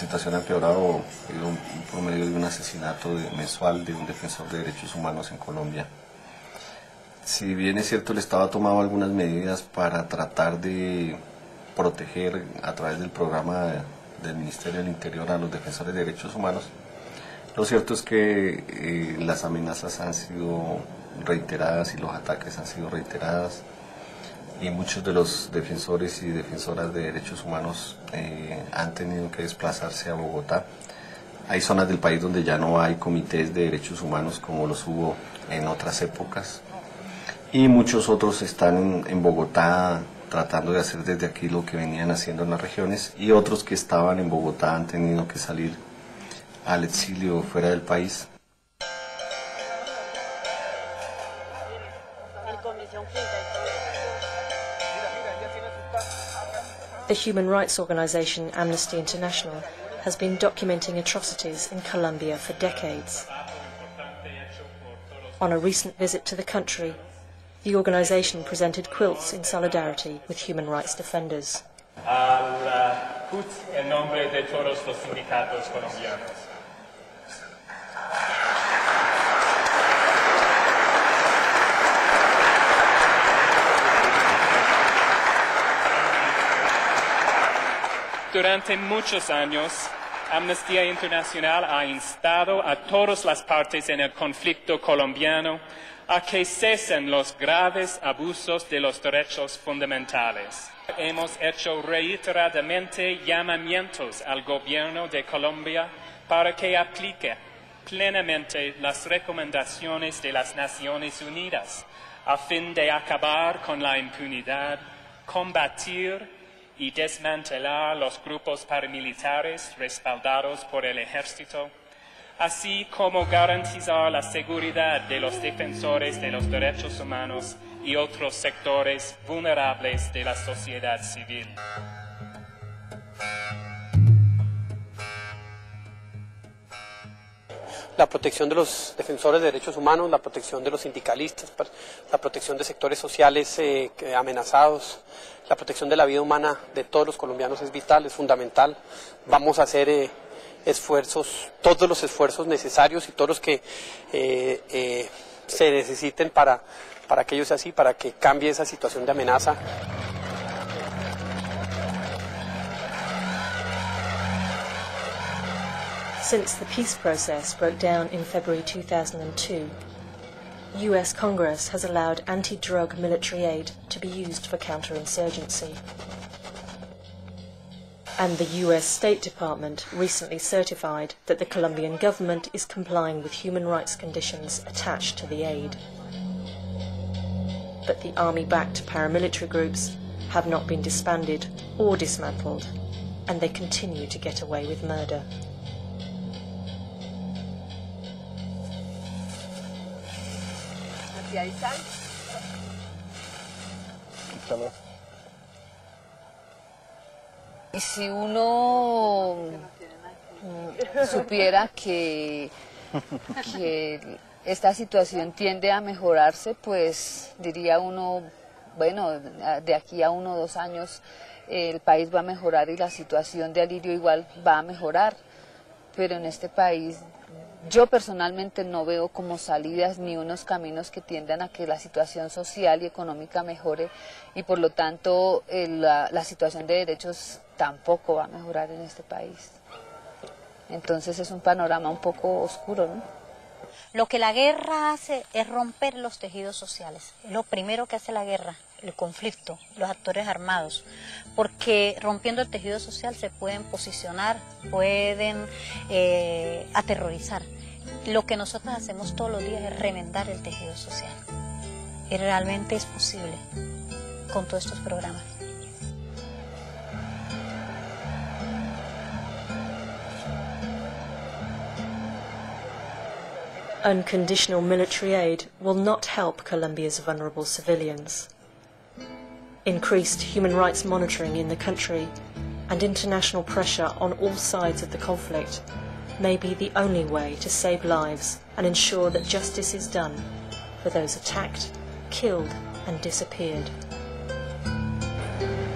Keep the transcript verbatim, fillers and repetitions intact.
situación ha empeorado debido a un promedio de un asesinato de, mensual de un defensor de derechos humanos en Colombia. Si bien es cierto, el Estado ha tomado algunas medidas para tratar de proteger a través del programa del Ministerio del Interior a los defensores de derechos humanos, lo cierto es que eh, las amenazas han sido reiteradas y los ataques han sido reiteradas, y muchos de los defensores y defensoras de derechos humanos eh, han tenido que desplazarse a Bogotá. Hay zonas del país donde ya no hay comités de derechos humanos como los hubo en otras épocas, y muchos otros están en, en Bogotá tratando de hacer desde aquí lo que venían haciendo en las regiones, y otros que estaban en Bogotá han tenido que salir al exilio fuera del país. The human rights organization Amnesty International has been documenting atrocities in Colombia for decades. On a recent visit to the country, the organization presented quilts in solidarity with human rights defenders. Al Q T en nombre de todos los sindicatos colombianos. Durante muchos años, Amnesty International ha instado a todas las partes en el conflicto colombiano a que cesen los graves abusos de los derechos fundamentales. Hemos hecho reiteradamente llamamientos al gobierno de Colombia para que aplique plenamente las recomendaciones de las Naciones Unidas a fin de acabar con la impunidad, combatir y desmantelar los grupos paramilitares respaldados por el ejército, así como garantizar la seguridad de los defensores de los derechos humanos y otros sectores vulnerables de la sociedad civil. La protección de los defensores de derechos humanos, la protección de los sindicalistas, la protección de sectores sociales eh, amenazados, la protección de la vida humana de todos los colombianos es vital, es fundamental. Vamos a hacer eh, esfuerzos, todos los esfuerzos necesarios y todos los que eh, eh, se necesiten para, para que ello sea así, para que cambie esa situación de amenaza. Since the peace process broke down in February two thousand two, U S Congress has allowed anti-drug military aid to be used for counterinsurgency. And the U S State Department recently certified that the Colombian government is complying with human rights conditions attached to the aid. But the army-backed paramilitary groups have not been disbanded or dismantled, and they continue to get away with murder. ¿Y ahí están? Y si uno mm, supiera que, que esta situación tiende a mejorarse, pues diría uno, bueno, de aquí a uno o dos años eh, el país va a mejorar y la situación de Alirio igual va a mejorar, pero en este país yo personalmente no veo como salidas ni unos caminos que tiendan a que la situación social y económica mejore, y por lo tanto eh, la, la situación de derechos tampoco va a mejorar en este país. Entonces es un panorama un poco oscuro, ¿no? Lo que la guerra hace es romper los tejidos sociales. Es lo primero que hace la guerra, el conflicto, los actores armados, porque rompiendo el tejido social se pueden posicionar, pueden eh, aterrorizar. Lo que nosotros hacemos todos los días es remendar el tejido social, y realmente es posible con todos estos programas. Unconditional military aid will not help Colombia's vulnerable civilians. Increased human rights monitoring in the country and international pressure on all sides of the conflict may be the only way to save lives and ensure that justice is done for those attacked, killed and disappeared.